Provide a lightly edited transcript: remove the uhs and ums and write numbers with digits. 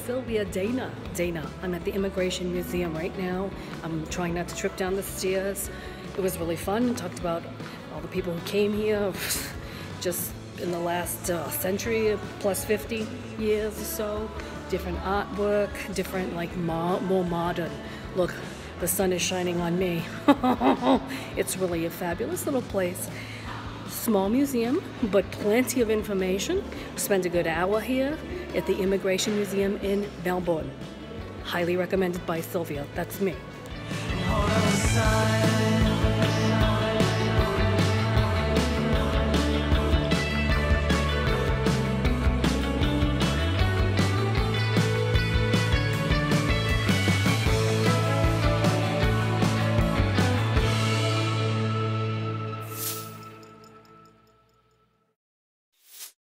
Sylvia, Dana. I'm at the Immigration Museum right now. I'm trying not to trip down the stairs. It was really fun. Talked about all the people who came here just in the last century, plus 50 years or so. Different artwork, different like more modern. Look, the sun is shining on me. It's really a fabulous little place. Small museum, but plenty of information. Spend a good hour here at the Immigration Museum in Melbourne. Highly recommended by Sylvia. That's me.